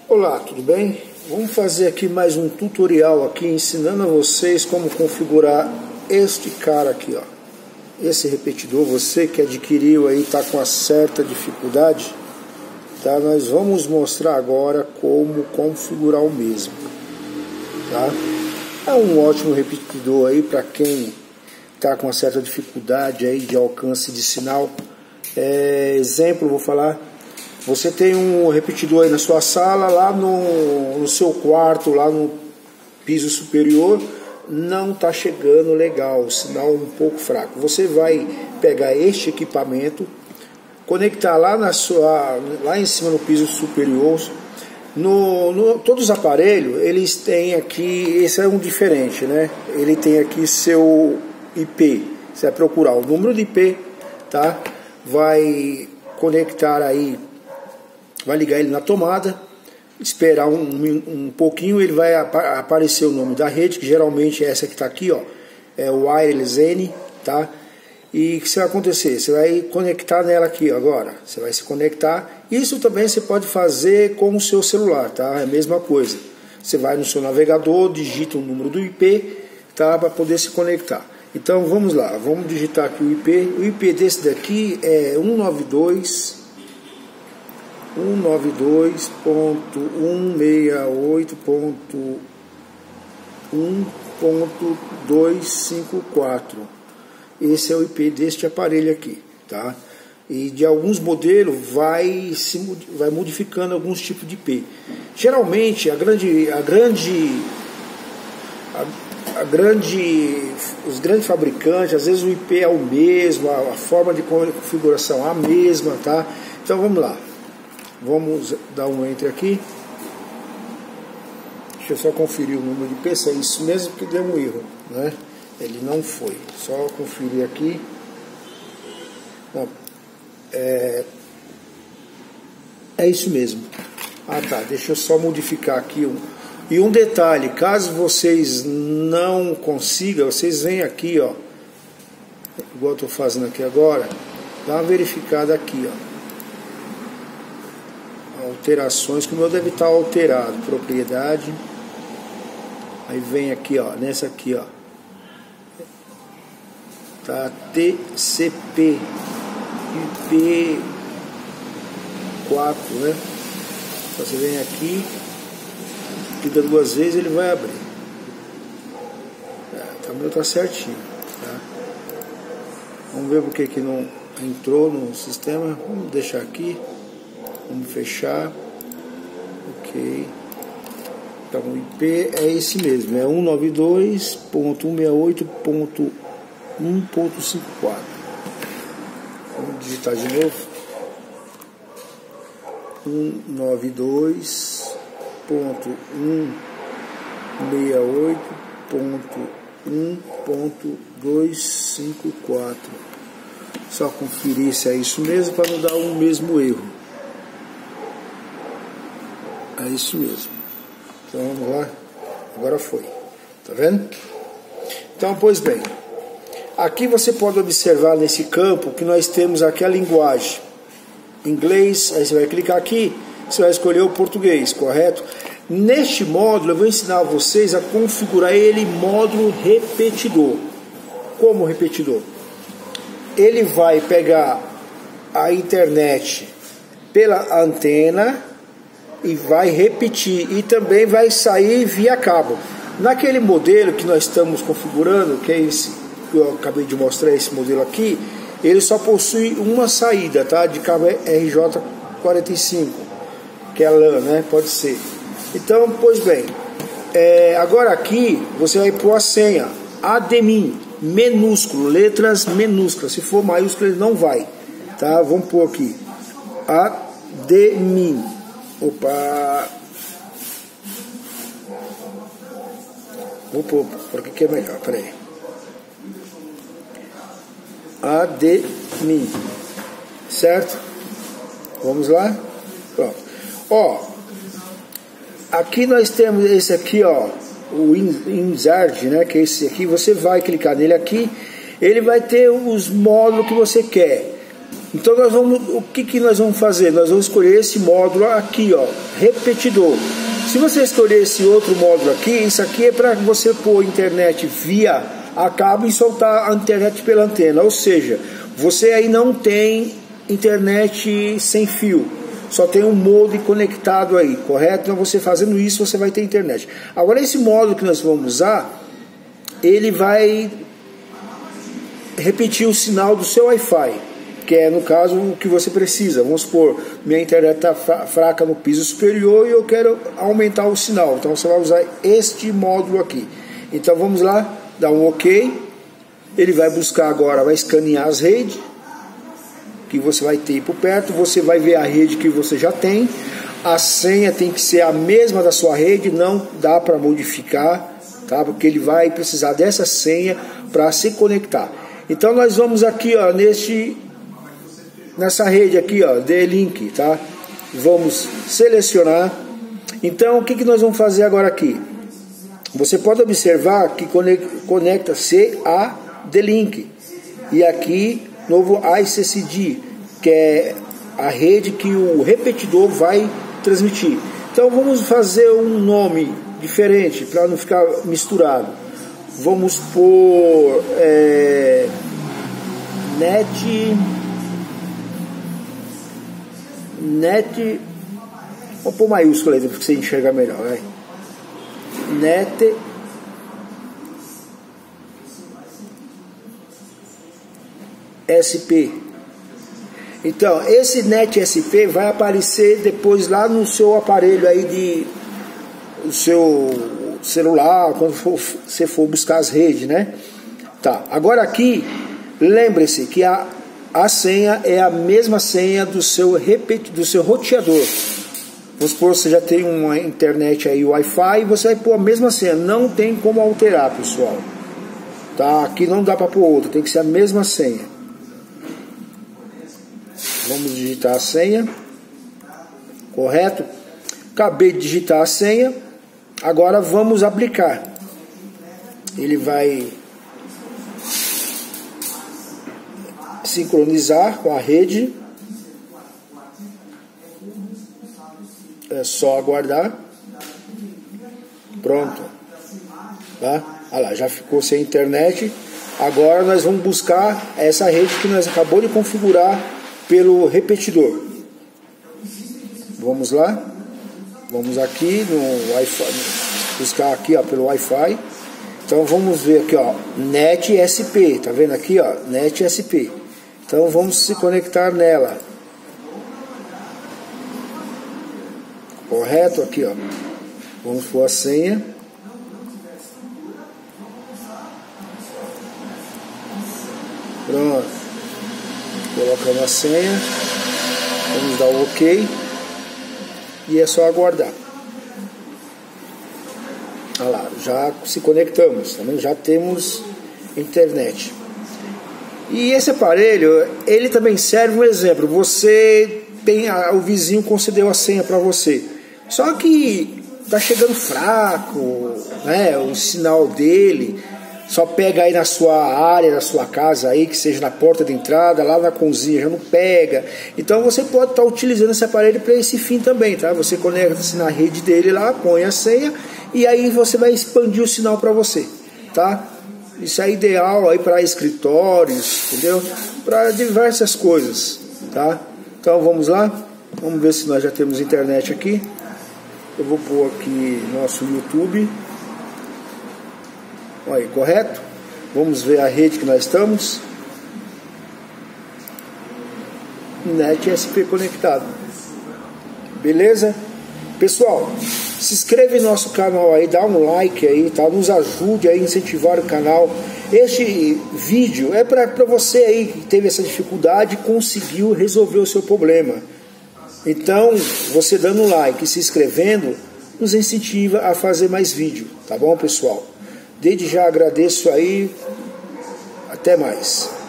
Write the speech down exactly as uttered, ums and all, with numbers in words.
Olá, tudo bem? Vamos fazer aqui mais um tutorial aqui ensinando a vocês como configurar este cara aqui, ó. Esse repetidor, você que adquiriu aí, tá com uma certa dificuldade, tá? Nós vamos mostrar agora como configurar o mesmo, tá? É um ótimo repetidor aí para quem tá com uma certa dificuldade aí de alcance de sinal. É, exemplo, vou falar. Você tem um repetidor aí na sua sala, lá no, no seu quarto, lá no piso superior, não está chegando legal, o sinal um pouco fraco. Você vai pegar este equipamento, conectar lá, na sua, lá em cima no piso superior. No, no, todos os aparelhos, eles têm aqui, esse é um diferente, né? Ele tem aqui seu I P, você vai procurar o número de I P, tá? Vai conectar aí, vai ligar ele na tomada, esperar um, um pouquinho, ele vai ap aparecer o nome da rede, que geralmente é essa que está aqui, ó, é o Wireless N, tá? E o que vai acontecer? Você vai conectar nela aqui agora, você vai se conectar. Isso também você pode fazer com o seu celular, tá? É a mesma coisa. Você vai no seu navegador, digita o número do I P, tá? Para poder se conectar. Então vamos lá, vamos digitar aqui o I P. O I P desse daqui é cento e noventa e dois ponto cento e sessenta e oito ponto um ponto duzentos e cinquenta e quatro. Esse é o I P deste aparelho aqui, tá? E de alguns modelos vai se vai modificando alguns tipos de I P. Geralmente a grande a grande a, a grande os grandes fabricantes, às vezes o I P é o mesmo, a, a forma de configuração é a mesma, tá? Então vamos lá. Vamos dar um enter aqui. Deixa eu só conferir o número de I P, se é isso mesmo, que deu um erro, né? Ele não foi. Só conferir aqui. Não, é, é isso mesmo. Ah tá, deixa eu só modificar aqui. Um, e um detalhe, caso vocês não consigam, vocês vêm aqui, ó, igual eu estou fazendo aqui agora, dá uma verificada aqui, ó. Alterações, que o meu deve estar alterado, propriedade, aí vem aqui, ó, nessa aqui, ó, tá T C P I P quatro, né? Você vem aqui, clica duas vezes, ele vai abrir. É, o meu tá certinho, tá? Vamos ver porque que não entrou no sistema. Vamos deixar aqui. Vamos fechar. Ok. Então o I P é esse mesmo. É cento e noventa e dois ponto cento e sessenta e oito ponto um ponto cinquenta e quatro. Vamos digitar de novo. cento e noventa e dois ponto cento e sessenta e oito ponto um ponto duzentos e cinquenta e quatro. Só conferir se é isso mesmo para não dar o mesmo erro. É isso mesmo. Então vamos lá. Agora foi. Tá vendo? Então, pois bem. Aqui você pode observar nesse campo que nós temos aqui a linguagem. Inglês, aí você vai clicar aqui, você vai escolher o português, correto? Neste módulo eu vou ensinar vocês a configurar ele em módulo repetidor. Como repetidor? Ele vai pegar a internet pela antena e vai repetir, e também vai sair via cabo. Naquele modelo que nós estamos configurando, que é esse que eu acabei de mostrar, esse modelo aqui, ele só possui uma saída, tá? De cabo R J quarenta e cinco, que é LAN, né? Pode ser. Então, pois bem, é, agora aqui você vai pôr a senha admin, minúsculo, letras minúsculas. Se for maiúsculo ele não vai, tá? Vamos pôr aqui admin. Opa! Vou pôr, porque que é melhor, peraí. Admin, certo? Vamos lá? Pronto. Ó, aqui nós temos esse aqui, ó, o insert, né? Que é esse aqui. Você vai clicar nele aqui, ele vai ter os módulos que você quer. Então nós vamos, o que, que nós vamos fazer? Nós vamos escolher esse módulo aqui, ó, repetidor. Se você escolher esse outro módulo aqui, isso aqui é para você pôr internet via a cabo e soltar a internet pela antena. Ou seja, você aí não tem internet sem fio, só tem um modem conectado aí, correto? Então você fazendo isso, você vai ter internet. Agora esse módulo que nós vamos usar, ele vai repetir o sinal do seu Wi-Fi, que é no caso o que você precisa. Vamos supor, minha internet está fraca no piso superior e eu quero aumentar o sinal, então você vai usar este módulo aqui. Então vamos lá, dar um OK. Ele vai buscar agora, vai escanear as redes que você vai ter por perto, você vai ver a rede que você já tem. A senha tem que ser a mesma da sua rede, não dá para modificar, tá? Porque ele vai precisar dessa senha para se conectar. Então nós vamos aqui, ó, neste nessa rede aqui, ó, D-Link, tá? Vamos selecionar. Então o que que nós vamos fazer agora aqui? Você pode observar que conecta-se a D-Link e aqui novo I C C D, que é a rede que o repetidor vai transmitir. Então vamos fazer um nome diferente para não ficar misturado. Vamos pôr é, net net vou pôr maiúscula aí para você enxergar melhor, vai. Net S P. Então esse Net S P vai aparecer depois lá no seu aparelho aí de o seu celular, quando for, você for buscar as redes, né? Tá. Agora aqui, lembre-se que a, a senha é a mesma senha do seu repet, do seu roteador. Vamos supor que você já tem uma internet aí, Wi-Fi, e você vai pôr a mesma senha. Não tem como alterar, pessoal. Tá? Aqui não dá para pôr outra, tem que ser a mesma senha. Vamos digitar a senha. Correto? Acabei de digitar a senha. Agora vamos aplicar. Ele vai sincronizar com a rede. É só aguardar. Pronto. Tá? Olha lá, já ficou sem internet. Agora nós vamos buscar essa rede que nós acabamos de configurar pelo repetidor. Vamos lá. Vamos aqui no Wi-Fi, buscar aqui, ó, pelo Wi-Fi. Então vamos ver aqui, ó, Net S P, tá vendo aqui, ó, Net S P. Então vamos se conectar nela. Correto? Aqui, ó. Vamos pôr a senha. Pronto. Colocamos a senha. Vamos dar o OK. E é só aguardar. Olha lá, já se conectamos, tá vendo? Já temos internet. E esse aparelho, ele também serve um exemplo. Você tem a, o vizinho concedeu a senha para você. Só que tá chegando fraco, né? O sinal dele só pega aí na sua área, na sua casa aí, que seja na porta de entrada, lá na cozinha já não pega. Então você pode estar utilizando esse aparelho para esse fim também, tá? Você conecta-se na rede dele lá, põe a senha e aí você vai expandir o sinal para você, tá? Isso é ideal aí para escritórios, entendeu? Para diversas coisas, tá? Então vamos lá, vamos ver se nós já temos internet aqui. Eu vou pôr aqui nosso YouTube. Olha aí, correto? Vamos ver a rede que nós estamos. Net S P conectado. Beleza? Pessoal, se inscreve no nosso canal aí, dá um like aí, tá? Nos ajude a incentivar o canal. Este vídeo é para você aí que teve essa dificuldade e conseguiu resolver o seu problema. Então, você dando um like e se inscrevendo, nos incentiva a fazer mais vídeo, tá bom, pessoal? Desde já agradeço aí. Até mais.